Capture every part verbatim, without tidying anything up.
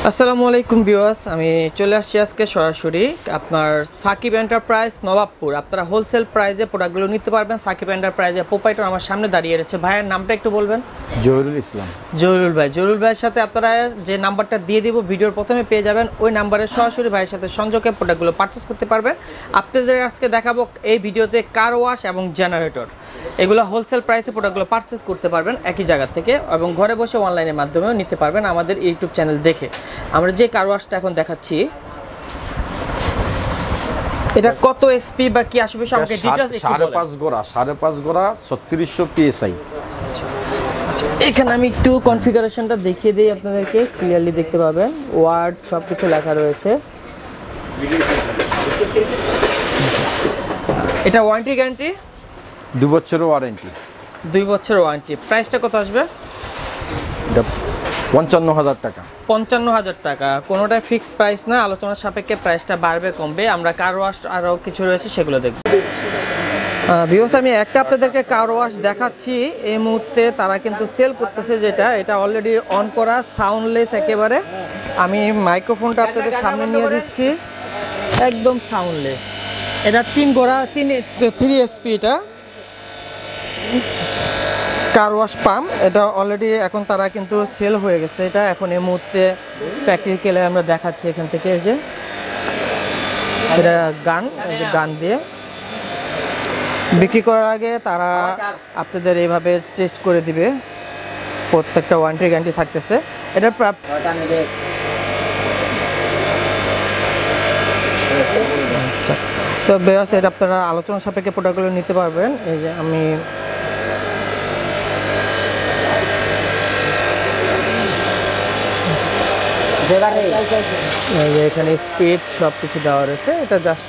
আসসালামু আলাইকুম ভিউয়ার্স, আমি চলে আসছি আজকে সরাসরি আপনার সাকিব এন্টারপ্রাইজ নবাবপুর। আপনারা হোলসেল প্রাইজে প্রোডাক্টগুলো নিতে পারবেন। সাকিব এন্টারপ্রাইজে প্রোপাইটার আমার সামনে দাঁড়িয়ে রয়েছে। ভাইয়ের নামটা একটু বলবেন? জহিরুল ইসলাম। জহিরুল ভাই। জহিরুল ভাইয়ের সাথে আপনারা যে নাম্বারটা দিয়ে দিব ভিডিওর প্রথমে পেয়ে যাবেন, ওই নাম্বারে সরাসরি ভাইয়ের সাথে সংযোগে প্রোডাক্টগুলো পারচেস করতে পারবেন। আপনাদের আজকে দেখাবো এই ভিডিওতে কার ওয়াশ এবং জেনারেটর, এগুলো হোলসেল প্রাইসে প্রোডাক্টগুলো পারচেস করতে পারবেন একই জায়গা থেকে, এবং ঘরে বসে অনলাইনের মাধ্যমেও নিতে পারবেন আমাদের ইউটিউব চ্যানেল দেখে। আমরা যে কার ওয়াশটা এখন দেখাচ্ছি, এটা কত এসপি বা কি আসবে আমাকে ডিটেইলস একটু বলেন। সাড়ে পাঁচ গোড়া সাড়ে পাঁচ গোড়া ছত্রিশশো পিএসআই। আচ্ছা, এখানে আমি একটু কনফিগারেশনটা দেখিয়ে দিই আপনাদেরকে, ক্লিয়ারলি দেখতে পাবেন। ওয়ার্ড সব কিছু লেখা রয়েছে। এটা ওয়ারেন্টি গ্যারান্টি দু বছরের ওয়ারেন্টি। দুই বছর ওয়ারেন্টি। প্রাইসটা কত আসবে? এটা পঞ্চান্ন হাজার টাকা। পঞ্চান্ন হাজার টাকা। কোনোটাই ফিক্সড প্রাইস না, আলোচনার সাপেক্ষে প্রাইসটা বাড়বে কমবে। আমরা কার ওয়াশ আরও কিছু রয়েছে সেগুলো দেখব। ভিউয়ার্স, আমি একটা আপনাদেরকে কার ওয়াশ দেখাচ্ছি এই মুহূর্তে, তারা কিন্তু সেল করতেছে যেটা, এটা অলরেডি অন করা, সাউন্ডলেস একেবারে। আমি মাইক্রোফোনটা আপনাদের সামনে নিয়ে দিচ্ছি, একদম সাউন্ডলেস। এটা তিন গোড়া তিন থ্রি এসপি, এটা কার ওয়াশ পাম্প। এটা অলরেডি এখন তারা কিন্তু সেল হয়ে গেছে। এটা এখন এই মুহূর্তে প্র্যাকটিক্যালে আমরা দেখাচ্ছি এখান থেকে, যে এটা গান গান দিয়ে বিক্রি করার আগে তারা আপনাদের এইভাবে টেস্ট করে দিবে। প্রত্যেকটা ওয়ারেন্টি গ্যারান্টি থাকতেছে। এটা তো বেশ, এটা আপনারা আলোচনা সাপেক্ষে প্রোডাক্টগুলো নিতে পারবেন। এই যে আমি এখানে স্পিড সব কিছু দেওয়া রয়েছে। এটা জাস্ট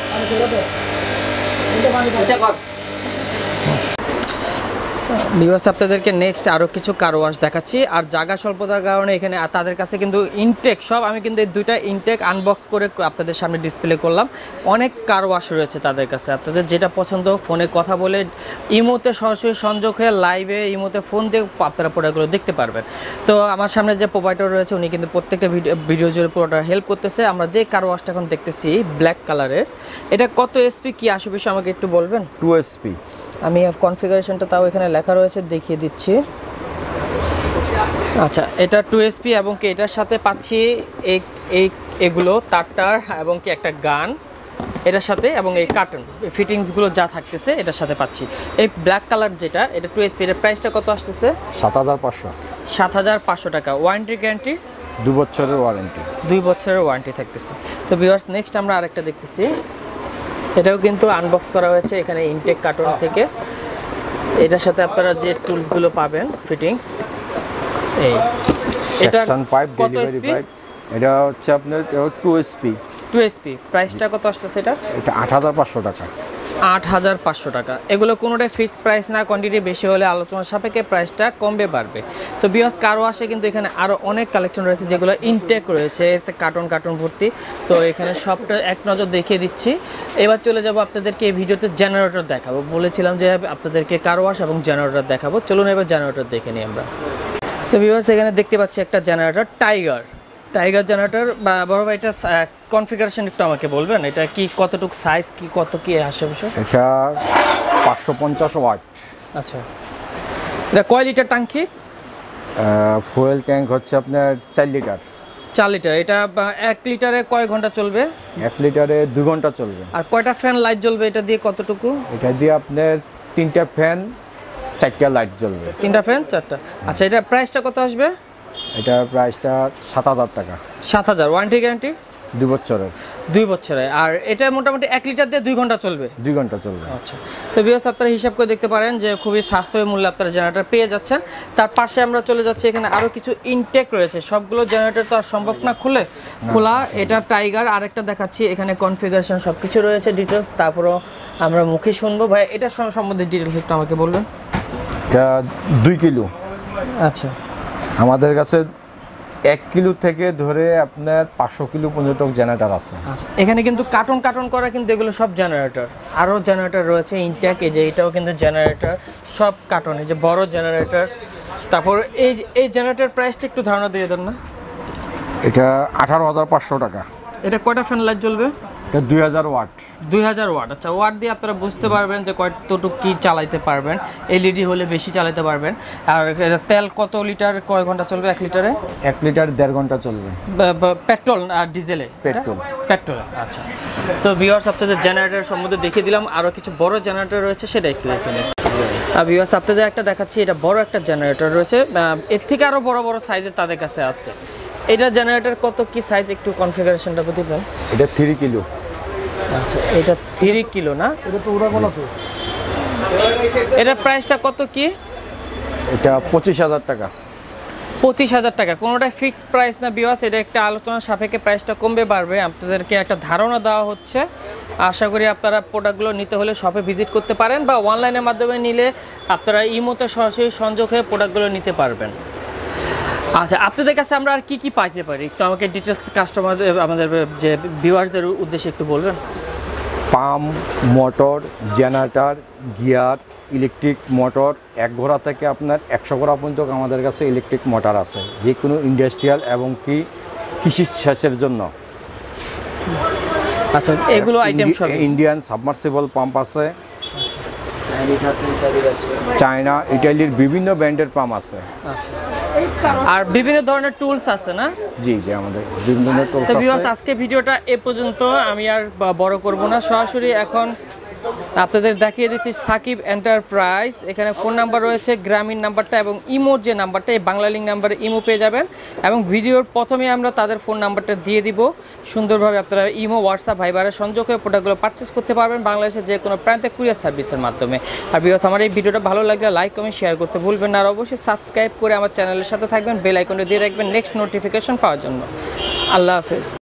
ভিউয়ার্স, আপনাদেরকে নেক্সট আরও কিছু কার ওয়াশ দেখাচ্ছি। আর জায়গা স্বল্পতার কারণে এখানে তাদের কাছে কিন্তু ইনটেক সব, আমি কিন্তু এই দুইটা ইনটেক আনবক্স করে আপনাদের সামনে ডিসপ্লে করলাম। অনেক কার ওয়াশ রয়েছে তাদের কাছে, আপনাদের যেটা পছন্দ ফোনে কথা বলে, ইমোতে সরাসরি সংযোগ হয়ে লাইভে ইমোতে ফোন দিয়ে আপনারা প্রোডাক্টগুলো দেখতে পারবেন। তো আমার সামনে যে প্রোভাইডার রয়েছে উনি কিন্তু প্রত্যেকটা ভিডিও ভিডিও জুড়ে পুরোটা হেল্প করতেছে। আমরা যে কার ওয়াশটা এখন দেখতেছি ব্ল্যাক কালারের, এটা কত এসপি কি আসে বিষয়ে আমাকে একটু বলবেন? Two SP. আমি কনফিগারেশনটা তাও এখানে লেখা রয়েছে, দেখিয়ে দিচ্ছি। আচ্ছা, এটা টু এসপি এবং কি এটার সাথে পাচ্ছি এই এই এগুলো তারটার এবং কি একটা গান এটার সাথে, এবং এই কার্টন ফিটিংসগুলো যা থাকতেছে এটার সাথে পাচ্ছি। এই ব্ল্যাক কালার যেটা, এটা টু এসপি, এর প্রাইসটা কত আসতেছে? সাত হাজার পাঁচশো। সাত হাজার পাঁচশো টাকা। ওয়ারেন্টি গ্যারান্টি দু বছরের ওয়ারেন্টি। দুই বছরের ওয়ারেন্টি থাকতেছে। তো ভিউয়ার্স, নেক্সট আমরা আরেকটা দেখতেছি। এটাও কিন্তু আনবক্স করা হয়েছে এখানে ইনটেক কার্টন থেকে। এটার সাথে আপনারা যে টুলসগুলো পাবেন ফিটিংস, এই এটা পাইপ ডেলিভারি পাইপ, এটা হচ্ছে আপনার টু এসপি। Two SP. প্রাইসটা কত আসছে এটা? এটা আট হাজার পাঁচশো টাকা। আট হাজার পাঁচশো টাকা। এগুলো কোনোটাই ফিক্সড প্রাইস না, কোয়ান্টিটি বেশি হলে আলোচনার সাপেক্ষে প্রাইসটা কমবে বাড়বে। তো ভিউয়ার্স, কার ওয়াশে কিন্তু এখানে আরও অনেক কালেকশন রয়েছে যেগুলো ইনটেক রয়েছে, এতে কার্টন কার্টন ভর্তি। তো এখানে সবটা এক নজর দেখিয়ে দিচ্ছি। এবার চলে যাব আপনাদেরকে এই ভিডিওতে জেনারেটর দেখাবো। বলেছিলাম যে আপনাদেরকে কার ওয়াশ এবং জেনারেটর দেখাবো। চলুন এবার জেনারেটর দেখে নিই আমরা। তো ভিউয়ার্স, এখানে দেখতে পাচ্ছি একটা জেনারেটর, টাইগার টাইগার জেনারেটর। বা বড় ভাই, এটা কনফিগারেশন একটু আমাকে বলবেন, এটা কি কতটুকু সাইজ, কি কত কি আসে বিষয়? এটা পাঁচশো পঞ্চাশ ওয়াট। আচ্ছা, এটা কয় লিটার ট্যাঙ্কি? ফুয়েল ট্যাঙ্ক হচ্ছে আপনার চার লিটার। চার লিটার। এটা এক লিটারে কয় ঘন্টা চলবে? এক লিটারে দুই ঘন্টা চলবে। আর কয়টা ফ্যান লাইট জ্বলবে এটা দিয়ে? কতটুকু? এটা দিয়ে আপনার তিনটা ফ্যান চারটা লাইট জ্বলবে। তিনটা ফ্যান চারটা। আচ্ছা, এটা প্রাইসটা কত আসবে? এটা প্রাইসটা সাত হাজার টাকা। সাত হাজার। ওয়ারেন্টি গ্যারান্টি দুই বছরের। দুই বছরের। আর এটা মোটামুটি এক লিটার দিয়ে দুই ঘন্টা চলবে। দুই ঘন্টা চলবে। আচ্ছা, তো ভিউয়ার্স, আপনারা হিসাব করে দেখতে পারেন যে খুবই সাশ্রয়ী মূল্যে আপনারা জেনারেটর পেয়ে যাচ্ছেন। তার পাশে আমরা চলে যাচ্ছি, এখানে আরও কিছু ইনটেক রয়েছে। সবগুলো জেনারেটর তো আর সম্ভব না খুলে খোলা। এটা টাইগার। আরেকটা দেখাচ্ছি, এখানে কনফিগারেশন সব কিছু রয়েছে, ডিটেলস। তারপরও আমরা মুখে শুনবো। ভাই, এটা সম্বন্ধে ডিটেলস একটু আমাকে বলবেন। এটা দুই কিলো। আচ্ছা, আমাদের কাছে এক কিলো থেকে ধরে আপনার পাঁচশো কিলো পর্যন্ত জেনারেটর আছে। আচ্ছা, এখানে কিন্তু কার্টন কার্টন করা, কিন্তু এগুলো সব জেনারেটর। আরও জেনারেটর রয়েছে ইনটেক, এই যে এটাও কিন্তু জেনারেটর, সব কার্টন। এই যে বড় জেনারেটর। তারপর এই এই জেনারেটর প্রাইসটা একটু ধারণা দিয়ে দেন না? এটা আঠারো হাজার পাঁচশো টাকা। এটা কয়টা ফ্যান লাইট জ্বলবে? এটা দুই হাজার ওয়াট। দুই হাজার ওয়াট। আচ্ছা, ওয়াট দিয়ে আপনারা বুঝতে পারবেন যে কতটুকু কি চালাইতে পারবেন। এলইডি হলে বেশি চালাতে পারবেন। আর এটা তেল কত লিটার কয় ঘন্টা চলবে এক লিটারে? এক লিটার দেড় ঘন্টা চলবে। পেট্রোল আর ডিজেলে? পেট্রোল। পেট্রোল। আচ্ছা, তো ভিউয়ার্স আপনাদের জেনারেটর সম্বন্ধে দেখিয়ে দিলাম। আরও কিছু বড় জেনারেটর রয়েছে, সেটা একটু দেখে নিন। আর ভিউয়ার্স আপনাদের একটা দেখাচ্ছি, এটা বড় একটা জেনারেটর রয়েছে, এর থেকে আরও বড় বড় সাইজের তাদের কাছে আছে। এটা জেনারেটর কত কি সাইজ একটু কনফিগারেশনটা দিবেন? এটা থ্রি কিলো। আচ্ছা, এটা থ্রি কিলো না? এটা তো ওরা বলা তো। এটার প্রাইসটা কত কি? এটা পঁচিশ হাজার টাকা। পঁচিশ হাজার টাকা। কোনোটাই ফিক্সড প্রাইস না ভিউয়ার্স, এটা একটা আলোচনার সাপেক্ষে প্রাইসটা কমবে বাড়বে। আপনাদেরকে একটা ধারণা দেওয়া হচ্ছে। আশা করি আপনারা প্রোডাক্টগুলো নিতে হলে শপে ভিজিট করতে পারেন, বা অনলাইনের মাধ্যমে নিলে আপনারা ইমোতে সরাসরি সংযোগ হয়ে প্রোডাক্টগুলো নিতে পারবেন। আচ্ছা, আপনাদের কাছে আমরা আর কি কি পাইতে পারি একটু আমাকে ডিটেলস কাস্টমারদের আমাদের যে ভিউয়ার্সদের উদ্দেশ্যে একটু বলবেন? Pump, motor, generator, gear, electric motor, এক ঘোড়া থেকে আপনার একশো ঘোড়া পর্যন্ত আমাদের কাছে ইলেকট্রিক মোটর আছে, যে কোনো ইন্ডাস্ট্রিয়াল এবং কি কৃষি সেচের জন্য। আচ্ছা, এগুলো আইটেম সব ইন্ডিয়ান সাবমার্সিবল পাম্প আছে, চায়না, ইটালির বিভিন্ন ব্র্যান্ডের পাম্প আছে। আচ্ছা, আর বিভিন্ন ধরনের টুলস আছে না? জি জি, আমাদের বিভিন্ন ধরনের টুলস আছে। আছে। আজকে ভিডিওটা এ পর্যন্ত, আমি আর বড় করব না, সরাসরি এখন আপনাদের দেখিয়ে দিচ্ছি সাকিব এন্টারপ্রাইজ। এখানে ফোন নাম্বার রয়েছে, গ্রামীণ নাম্বারটা এবং ইমোর যে নাম্বারটা, এই বাংলা লিঙ্ক নাম্বারে ইমো পেয়ে যাবেন, এবং ভিডিওর প্রথমে আমরা তাদের ফোন নাম্বারটা দিয়ে দিব। সুন্দরভাবে আপনারা ইমো, হোয়াটসঅ্যাপ, ভাইবারের সংযোগ হয়ে প্রোডাক্টগুলো পারচেস করতে পারবেন বাংলাদেশের যে কোনো প্রান্তে কুরিয়ার সার্ভিসের মাধ্যমে। আর ভিউয়ার্স, আমার এই ভিডিওটা ভালো লাগলে লাইক, কমেন্ট, শেয়ার করতে ভুলবেন না, আর অবশ্যই সাবস্ক্রাইব করে আমার চ্যানেলের সাথে থাকবেন, বেল আইকনটা দিয়ে রাখবেন নেক্সট নোটিফিকেশন পাওয়ার জন্য। আল্লাহ হাফেজ।